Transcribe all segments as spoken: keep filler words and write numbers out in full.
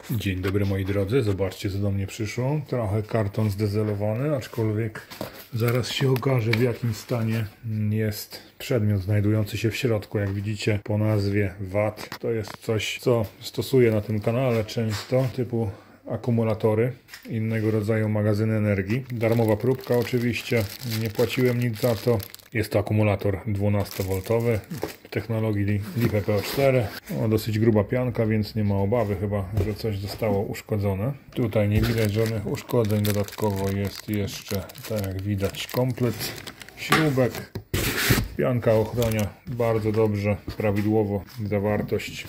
Dzień dobry moi drodzy, zobaczcie co do mnie przyszło. Trochę karton zdezelowany, aczkolwiek zaraz się okaże w jakim stanie jest przedmiot znajdujący się w środku. Jak widzicie po nazwie V A T, to jest coś co stosuję na tym kanale często, typu akumulatory, innego rodzaju magazyny energii. Darmowa próbka oczywiście, nie płaciłem nic za to. Jest to akumulator dwunastowoltowy technologii LiFe P O cztery. O, dosyć gruba pianka, więc nie ma obawy chyba, że coś zostało uszkodzone. Tutaj nie widać żadnych uszkodzeń. Dodatkowo jest jeszcze, tak jak widać, komplet śrubek. Pianka ochronia bardzo dobrze, prawidłowo zawartość.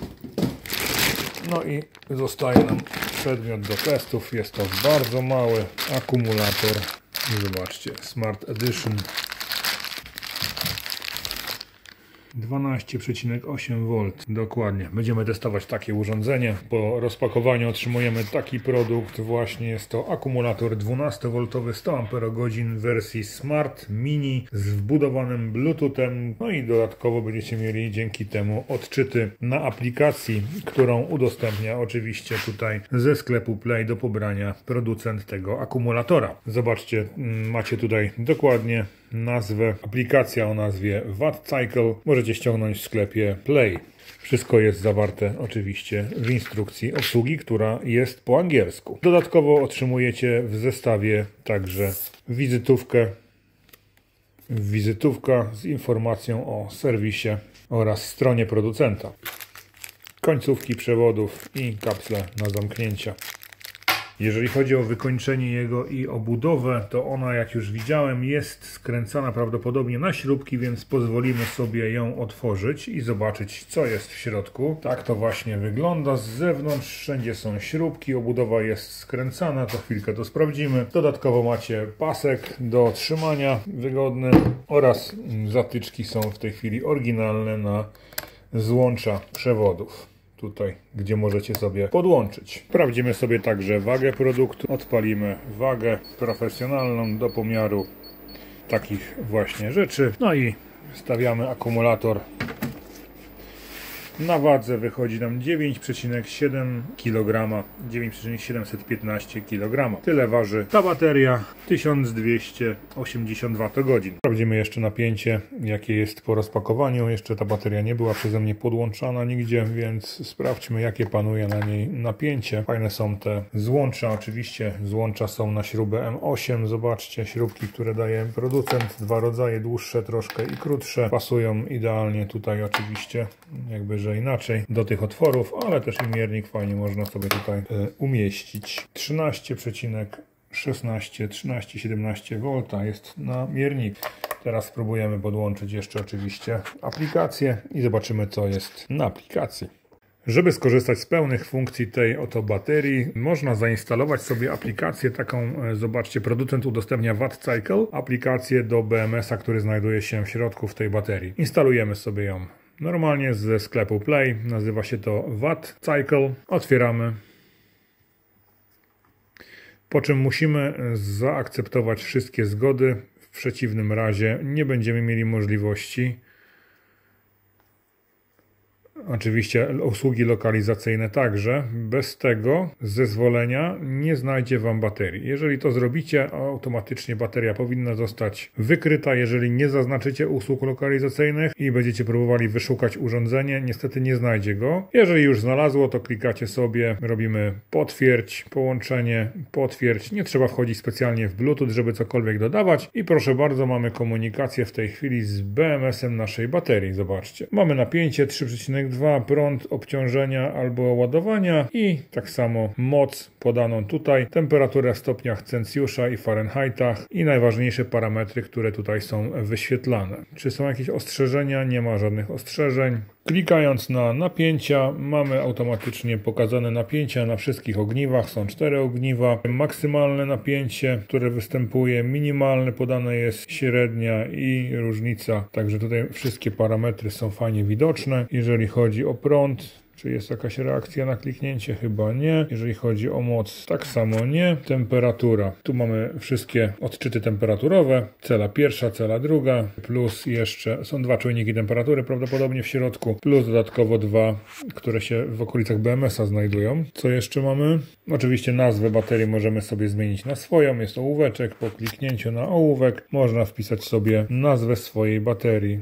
No i zostaje nam przedmiot do testów. Jest to bardzo mały akumulator. Zobaczcie, Smart Edition. dwanaście przecinek osiem wolt. Dokładnie. Będziemy testować takie urządzenie. Po rozpakowaniu otrzymujemy taki produkt. Właśnie jest to akumulator dwunastowoltowy sto amperogodzin w wersji Smart Mini z wbudowanym Bluetoothem. No i dodatkowo będziecie mieli dzięki temu odczyty na aplikacji, którą udostępnia oczywiście tutaj ze sklepu Play do pobrania producent tego akumulatora. Zobaczcie, macie tutaj dokładnie nazwę, aplikacja o nazwie V A T Cycle. Możecie ściągnąć w sklepie Play. Wszystko jest zawarte oczywiście w instrukcji obsługi, która jest po angielsku. Dodatkowo otrzymujecie w zestawie także wizytówkę, wizytówka z informacją o serwisie oraz stronie producenta. Końcówki przewodów i kapsle na zamknięcia. Jeżeli chodzi o wykończenie jego i o budowę, to ona, jak już widziałem, jest skręcana prawdopodobnie na śrubki, więc pozwolimy sobie ją otworzyć i zobaczyć, co jest w środku. Tak to właśnie wygląda z zewnątrz. Wszędzie są śrubki, obudowa jest skręcana, to chwilkę to sprawdzimy. Dodatkowo macie pasek do trzymania wygodny oraz zatyczki są w tej chwili oryginalne na złącza przewodów. Tutaj, gdzie możecie sobie podłączyć. Sprawdzimy sobie także wagę produktu. Odpalimy wagę profesjonalną do pomiaru takich właśnie rzeczy. No i stawiamy akumulator. Na wadze wychodzi nam dziewięć przecinek siedem kilograma, dziewięć przecinek siedemset piętnaście kilograma. Tyle waży ta bateria, tysiąc dwieście osiemdziesiąt wattogodzin. Sprawdzimy jeszcze napięcie, jakie jest po rozpakowaniu. Jeszcze ta bateria nie była przeze mnie podłączana nigdzie, więc sprawdźmy, jakie panuje na niej napięcie. Fajne są te złącza, oczywiście złącza są na śrubę M osiem. Zobaczcie, śrubki, które daje producent, dwa rodzaje, dłuższe troszkę i krótsze. Pasują idealnie tutaj oczywiście, jakby że inaczej, do tych otworów, ale też i miernik fajnie można sobie tutaj y, umieścić. trzynaście przecinek szesnaście, trzynaście siedemnaście wolta jest na miernik. Teraz spróbujemy podłączyć jeszcze oczywiście aplikację i zobaczymy, co jest na aplikacji. Żeby skorzystać z pełnych funkcji tej oto baterii, można zainstalować sobie aplikację taką, zobaczcie, producent udostępnia V A T Cycle, aplikację do B M S-a, który znajduje się w środku w tej baterii. Instalujemy sobie ją normalnie ze sklepu Play, nazywa się to V A T Cycle. Otwieramy. Po czym musimy zaakceptować wszystkie zgody. W przeciwnym razie nie będziemy mieli możliwości. Oczywiście usługi lokalizacyjne także. Bez tego zezwolenia nie znajdzie Wam baterii. Jeżeli to zrobicie, automatycznie bateria powinna zostać wykryta. Jeżeli nie zaznaczycie usług lokalizacyjnych i będziecie próbowali wyszukać urządzenie, niestety nie znajdzie go. Jeżeli już znalazło, to klikacie sobie, robimy potwierdź, połączenie, potwierdź. Nie trzeba wchodzić specjalnie w Bluetooth, żeby cokolwiek dodawać. I proszę bardzo, mamy komunikację w tej chwili z B M S-em naszej baterii. Zobaczcie. Mamy napięcie trzy przecinek dwa, prąd obciążenia albo ładowania i tak samo moc podaną tutaj, temperaturę w stopniach Celsjusza i Fahrenheitach i najważniejsze parametry, które tutaj są wyświetlane. Czy są jakieś ostrzeżenia? Nie ma żadnych ostrzeżeń. Klikając na napięcia, mamy automatycznie pokazane napięcia na wszystkich ogniwach. Są cztery ogniwa. Maksymalne napięcie, które występuje, minimalne podane jest, średnia i różnica. Także tutaj wszystkie parametry są fajnie widoczne. Jeżeli chodzi o prąd, Czy jest jakaś reakcja na kliknięcie? Chyba nie. Jeżeli chodzi o moc, tak samo nie. Temperatura. Tu mamy wszystkie odczyty temperaturowe. Cela pierwsza, cela druga. Plus jeszcze są dwa czujniki temperatury prawdopodobnie w środku. Plus dodatkowo dwa, które się w okolicach B M S-a znajdują. Co jeszcze mamy? Oczywiście nazwę baterii możemy sobie zmienić na swoją. Jest ołóweczek. Po kliknięciu na ołówek można wpisać sobie nazwę swojej baterii.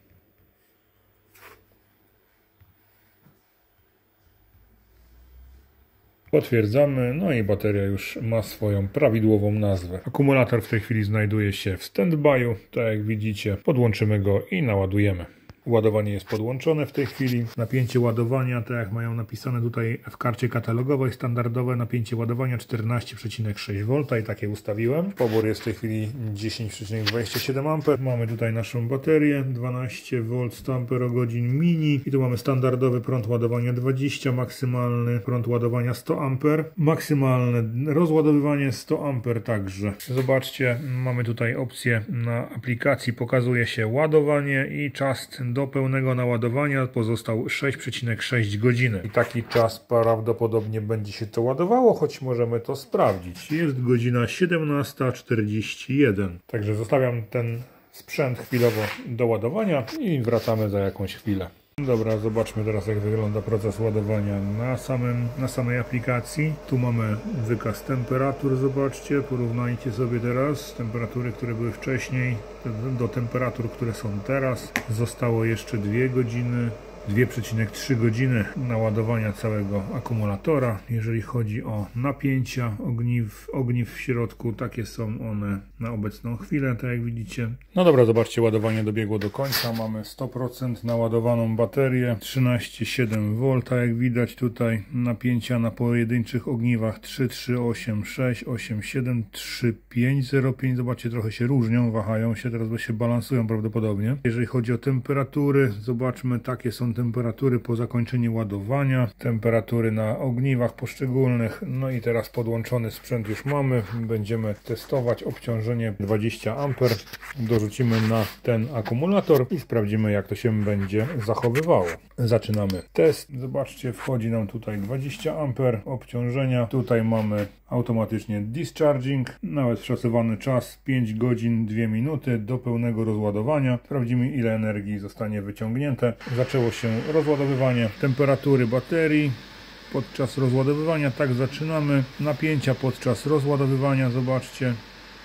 Potwierdzamy, no i bateria już ma swoją prawidłową nazwę. Akumulator w tej chwili znajduje się w standby'u, tak jak widzicie. Podłączymy go i naładujemy. Ładowanie jest podłączone w tej chwili. Napięcie ładowania, tak jak mają napisane tutaj w karcie katalogowej, standardowe napięcie ładowania czternaście przecinek sześć wolt i takie ustawiłem. Pobór jest w tej chwili dziesięć przecinek dwadzieścia siedem amperów. Mamy tutaj naszą baterię, dwanaście wolt, sto amperogodzin mini i tu mamy standardowy prąd ładowania dwadzieścia, maksymalny prąd ładowania sto amperów, maksymalne rozładowywanie sto amperów także. Zobaczcie, mamy tutaj opcję na aplikacji, pokazuje się ładowanie i czas do pełnego naładowania pozostał sześć przecinek sześć godziny. I taki czas prawdopodobnie będzie się to ładowało, choć możemy to sprawdzić. Jest godzina siedemnasta czterdzieści jeden. Także zostawiam ten sprzęt chwilowo do ładowania i wracamy za jakąś chwilę. Dobra, zobaczmy teraz, jak wygląda proces ładowania na, samym, na samej aplikacji. Tu mamy wykaz temperatur, zobaczcie, porównajcie sobie teraz temperatury, które były wcześniej do temperatur, które są teraz. Zostało jeszcze dwie godziny. dwie przecinek trzy godziny naładowania całego akumulatora. Jeżeli chodzi o napięcia ogniw, ogniw w środku, takie są one na obecną chwilę, tak jak widzicie. No dobra, zobaczcie, ładowanie dobiegło do końca. Mamy sto procent naładowaną baterię, trzynaście przecinek siedem wolt, jak widać tutaj. Napięcia na pojedynczych ogniwach trzy, trzy, osiem, sześć, osiem, siedem, trzy, pięć, zero, pięć. Zobaczcie, trochę się różnią, wahają się, teraz się balansują prawdopodobnie. Jeżeli chodzi o temperatury, zobaczmy, takie są temperatury po zakończeniu ładowania, temperatury na ogniwach poszczególnych. No i teraz podłączony sprzęt już mamy. Będziemy testować obciążenie dwadzieścia amperów. Dorzucimy na ten akumulator i sprawdzimy, jak to się będzie zachowywało. Zaczynamy test. Zobaczcie, wchodzi nam tutaj dwadzieścia amperów obciążenia. Tutaj mamy automatycznie discharging. Nawet szacowany czas pięć godzin dwie minuty do pełnego rozładowania. Sprawdzimy, ile energii zostanie wyciągnięte. Zaczęło się rozładowywanie temperatury baterii podczas rozładowywania. Tak, zaczynamy. Napięcia podczas rozładowywania, zobaczcie.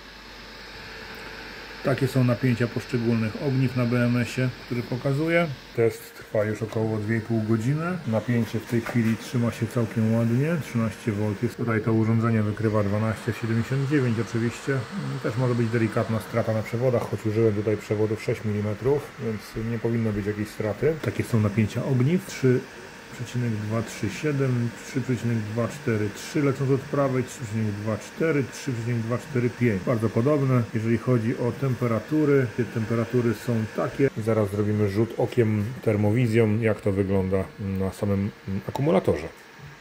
Takie są napięcia poszczególnych ogniw na B M S-ie, który pokazuje. Test trwa już około dwie i pół godziny. Napięcie w tej chwili trzyma się całkiem ładnie. trzynaście wolt jest. Tutaj to urządzenie wykrywa dwanaście przecinek siedemdziesiąt dziewięć oczywiście. Też może być delikatna strata na przewodach, choć użyłem tutaj przewodów sześć milimetrów, więc nie powinno być jakiejś straty. Takie są napięcia ogniw. trzy przecinek dwieście trzydzieści siedem, trzy przecinek dwieście czterdzieści trzy lecąc od prawej, trzy przecinek dwieście cztery, trzy przecinek dwieście czterdzieści pięć. Bardzo podobne. Jeżeli chodzi o temperatury, te temperatury są takie. I zaraz zrobimy rzut okiem termowizją, jak to wygląda na samym akumulatorze.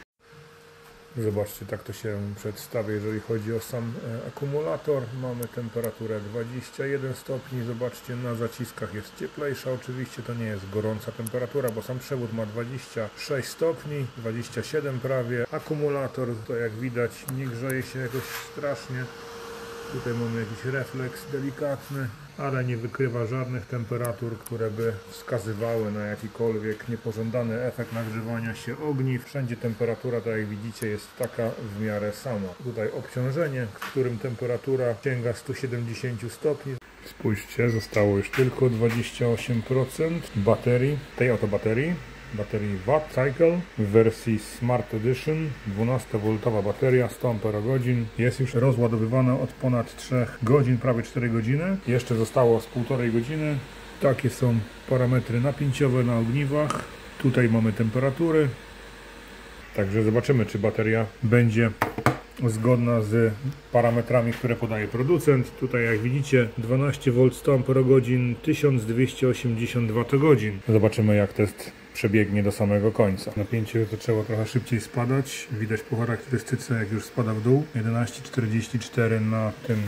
Zobaczcie, tak to się przedstawia, jeżeli chodzi o sam e, akumulator. Mamy temperaturę dwadzieścia jeden stopni. Zobaczcie, na zaciskach jest cieplejsza. Oczywiście to nie jest gorąca temperatura, bo sam przewód ma dwadzieścia sześć stopni, dwadzieścia siedem prawie. Akumulator, to jak widać, nie grzeje się jakoś strasznie. Tutaj mamy jakiś refleks delikatny, ale nie wykrywa żadnych temperatur, które by wskazywały na jakikolwiek niepożądany efekt nagrzewania się ogniw. Wszędzie temperatura, tak jak widzicie, jest taka w miarę sama. Tutaj obciążenie, w którym temperatura sięga stu siedemdziesięciu stopni. Spójrzcie, zostało już tylko dwadzieścia osiem procent baterii, tej oto baterii. Baterii Watt Cycle w wersji Smart Edition, dwunastowoltowa bateria, sto amperogodzin, jest już rozładowywana od ponad trzech godzin, prawie cztery godziny. Jeszcze zostało z półtorej godziny. Takie są parametry napięciowe na ogniwach. Tutaj mamy temperatury. Także zobaczymy, czy bateria będzie zgodna z parametrami, które podaje producent. Tutaj, jak widzicie, dwanaście wolt, sto amperogodzin, tysiąc dwieście osiemdziesiąt watogodzin. Zobaczymy, jak test przebiegnie do samego końca. Napięcie zaczęło trochę szybciej spadać. Widać po charakterystyce, jak już spada w dół. jedenaście czterdzieści cztery na tym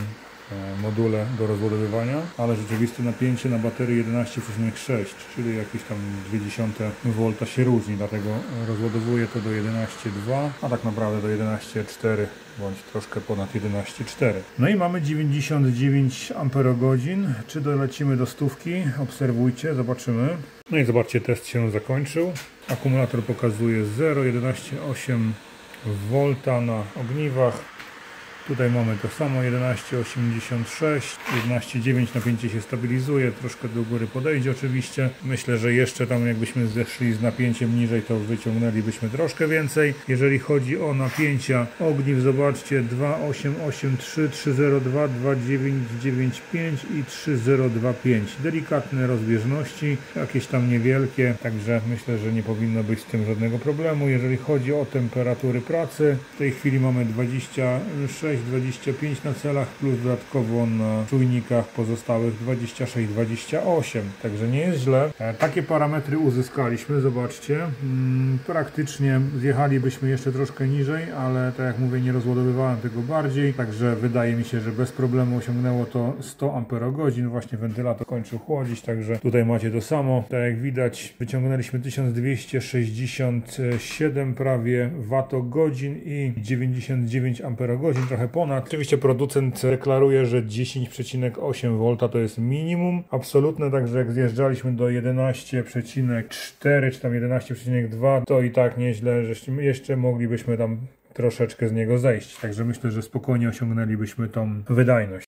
module do rozładowywania, ale rzeczywiste napięcie na baterii jedenaście przecinek sześć, czyli jakieś tam zero przecinek dwa V się różni, dlatego rozładowuję to do jedenaście przecinek dwa, a tak naprawdę do jedenaście przecinek cztery bądź troszkę ponad jedenaście przecinek cztery. No i mamy dziewięćdziesiąt dziewięć amperogodzin. Czy dolecimy do stówki? Obserwujcie, zobaczymy. No i zobaczcie, test się zakończył. Akumulator pokazuje zero przecinek jedenaście przecinek osiem V na ogniwach. Tutaj mamy to samo, jedenaście przecinek osiemdziesiąt sześć, jedenaście przecinek dziewięć, napięcie się stabilizuje, troszkę do góry podejdzie oczywiście. Myślę, że jeszcze tam jakbyśmy zeszli z napięciem niżej, to wyciągnęlibyśmy troszkę więcej. Jeżeli chodzi o napięcia ogniw, zobaczcie, dwa przecinek osiem osiem trzy, trzy zero dwa, dwa przecinek dziewięć dziewięć pięć i trzy przecinek zero dwa pięć. Delikatne rozbieżności, jakieś tam niewielkie, także myślę, że nie powinno być z tym żadnego problemu. Jeżeli chodzi o temperatury pracy, w tej chwili mamy dwadzieścia sześć dwadzieścia pięć na celach, plus dodatkowo na czujnikach pozostałych dwadzieścia sześć dwadzieścia osiem, także nie jest źle. Takie parametry uzyskaliśmy, zobaczcie. Praktycznie zjechalibyśmy jeszcze troszkę niżej, ale tak jak mówię, nie rozładowywałem tego bardziej, także wydaje mi się, że bez problemu osiągnęło to sto amperogodzin. Właśnie wentylator kończył chłodzić, także tutaj macie to samo. Tak jak widać, wyciągnęliśmy tysiąc dwieście sześćdziesiąt siedem prawie watogodzin i dziewięćdziesiąt dziewięć amperogodzin, trochę ponad. Oczywiście producent deklaruje, że dziesięć przecinek osiem V to jest minimum absolutne, także jak zjeżdżaliśmy do jedenaście przecinek cztery czy tam jedenaście przecinek dwa, to i tak nieźle, że jeszcze moglibyśmy tam troszeczkę z niego zejść. Także myślę, że spokojnie osiągnęlibyśmy tą wydajność.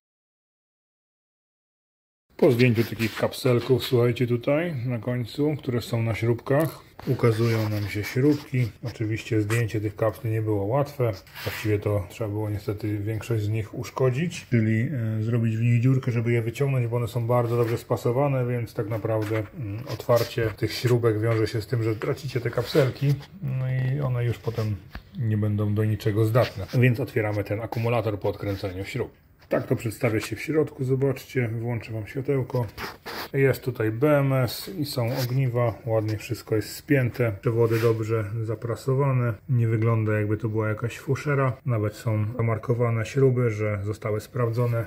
Po zdjęciu takich kapselków, słuchajcie, tutaj na końcu, które są na śrubkach, ukazują nam się śrubki. Oczywiście zdjęcie tych kapsli nie było łatwe. Właściwie to trzeba było niestety większość z nich uszkodzić, czyli e, zrobić w nich dziurkę, żeby je wyciągnąć, bo one są bardzo dobrze spasowane, więc tak naprawdę mm, otwarcie tych śrubek wiąże się z tym, że tracicie te kapselki, no i one już potem nie będą do niczego zdatne. Więc otwieramy ten akumulator po odkręceniu śrub. Tak to przedstawia się w środku, zobaczcie, włączę Wam światełko. Jest tutaj B M S i są ogniwa, ładnie wszystko jest spięte, przewody dobrze zaprasowane, nie wygląda jakby to była jakaś fuszera, nawet są zamarkowane śruby, że zostały sprawdzone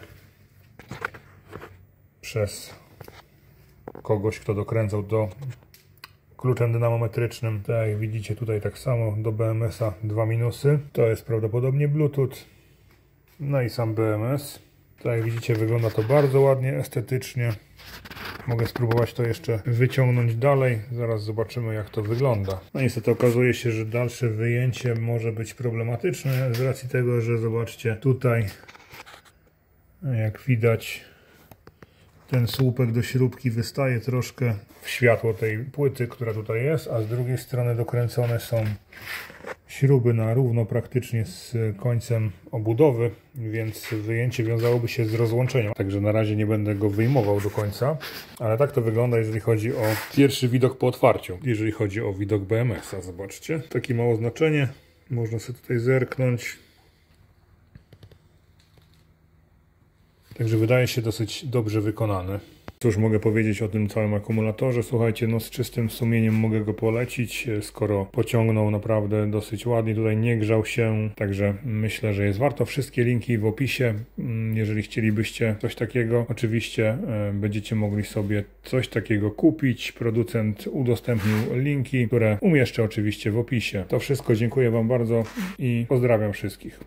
przez kogoś, kto dokręcał do kluczem dynamometrycznym. Tak jak widzicie tutaj tak samo do B M S a dwa minusy, to jest prawdopodobnie Bluetooth. No i sam B M S. Tak jak widzicie, wygląda to bardzo ładnie, estetycznie. Mogę spróbować to jeszcze wyciągnąć dalej. Zaraz zobaczymy, jak to wygląda. No niestety okazuje się, że dalsze wyjęcie może być problematyczne z racji tego, że zobaczcie tutaj, jak widać, ten słupek do śrubki wystaje troszkę w światło tej płyty, która tutaj jest, a z drugiej strony dokręcone są śruby na równo praktycznie z końcem obudowy, więc wyjęcie wiązałoby się z rozłączeniem. Także na razie nie będę go wyjmował do końca, ale tak to wygląda, jeżeli chodzi o pierwszy widok po otwarciu. Jeżeli chodzi o widok B M S a, zobaczcie, takie mało znaczenie, można sobie tutaj zerknąć. Także wydaje się dosyć dobrze wykonany. Cóż mogę powiedzieć o tym całym akumulatorze? Słuchajcie, no z czystym sumieniem mogę go polecić, skoro pociągnął naprawdę dosyć ładnie, tutaj nie grzał się, także myślę, że jest warto. Wszystkie linki w opisie, jeżeli chcielibyście coś takiego. Oczywiście będziecie mogli sobie coś takiego kupić. Producent udostępnił linki, które umieszczę oczywiście w opisie. To wszystko, dziękuję Wam bardzo i pozdrawiam wszystkich.